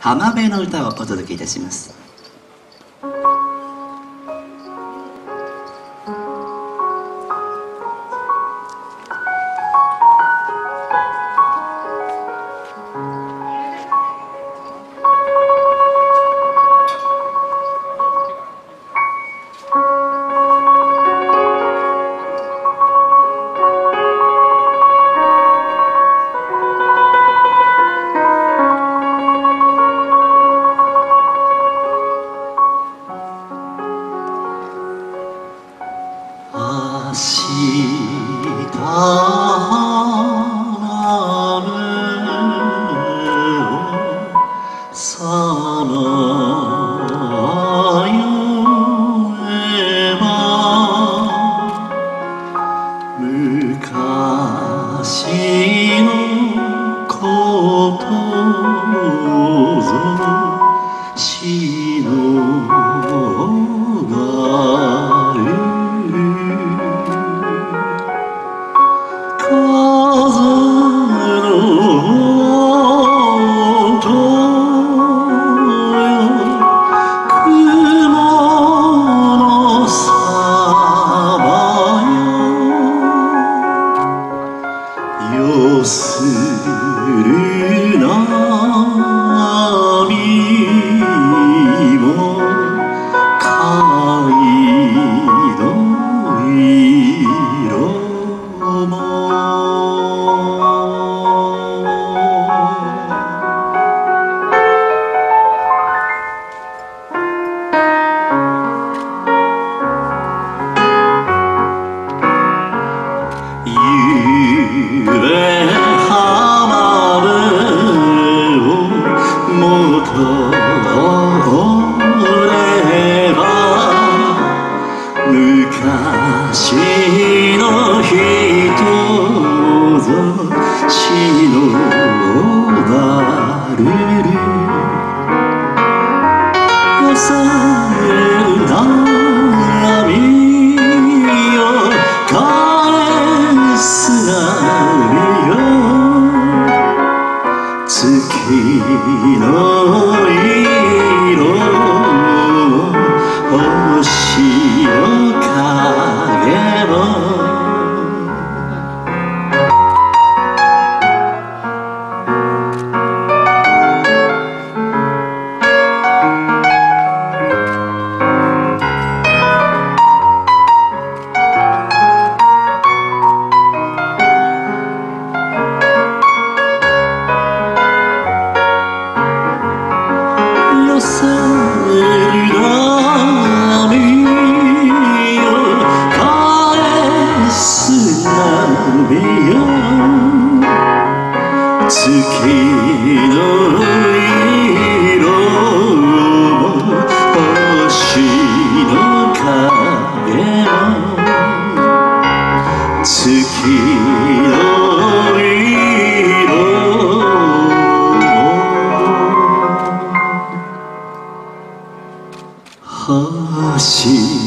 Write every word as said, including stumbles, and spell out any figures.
浜辺の歌をお届けいたします。 昔のことぞしのがる風の音よ雲のさまよよする波も貝の色もゆうべ浜辺を戻れば昔の人ぞしのばるる寄せる波よ返すなよ月の色星の影も寄せる波よ返す波よ月の色も星の影も月の色星